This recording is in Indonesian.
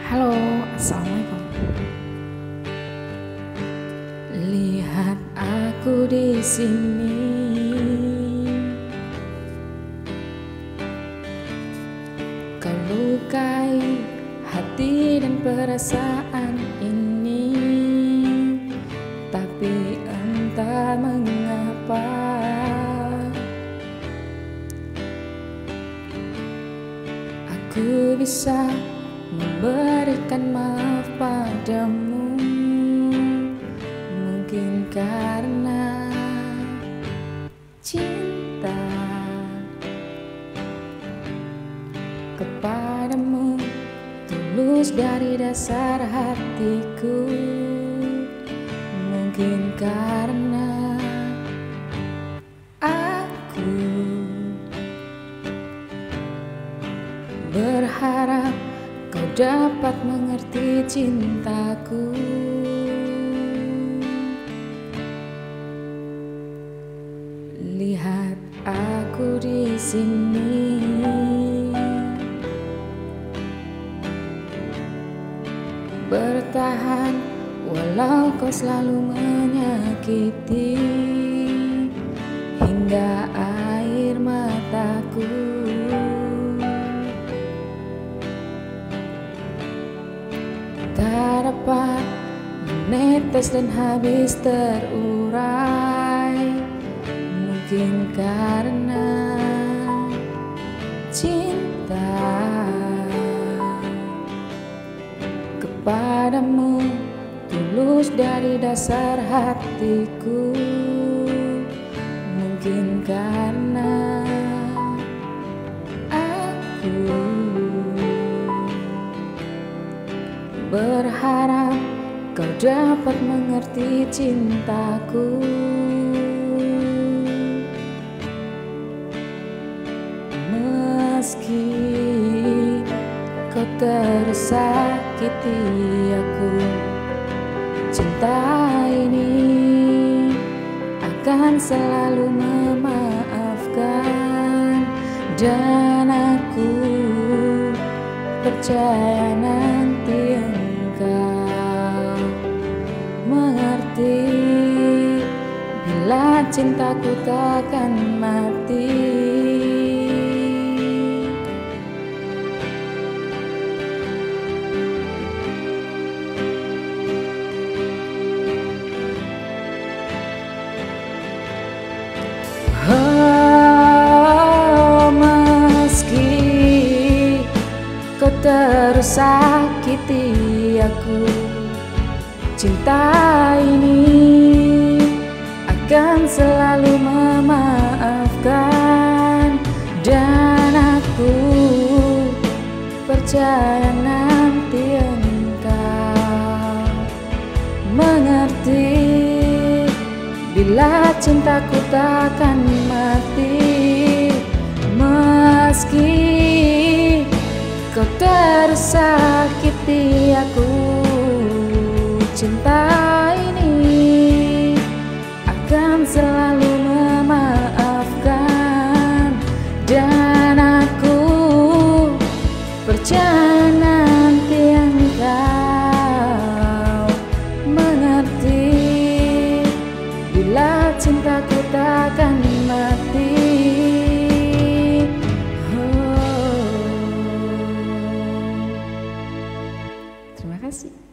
Halo, assalamualaikum. Lihat aku di sini, kau lukai hati dan perasaan ini, tapi entah mengapa aku bisa memberikan maaf padamu. Mungkin karena cinta kepadamu tulus dari dasar hatiku. Mungkin karena aku berharap kau dapat mengerti cintaku. Lihat aku di sini, bertahan walau kau selalu menyakiti, hingga air mataku tak dapat menetes dan habis terurai. Mungkin karena cinta kepadamu tulus dari dasar hatiku. Mungkin karena aku berharap kau dapat mengerti cintaku. Meski kau terus sakiti aku, cinta ini akan selalu memaafkan. Dan aku percaya nanti engkau mengerti bila cintaku takkan mati. Oh, meski kau terus sakiti aku, cinta ini akan selalu memaafkan. Dan aku percaya nanti engkau mengerti bila cintaku takkan mati. Meski kau tersakiti aku, cinta ini akan selalu memaafkan. Dan aku percaya nanti engkau mengerti bila cintaku takkan mati. Oh. Terima kasih.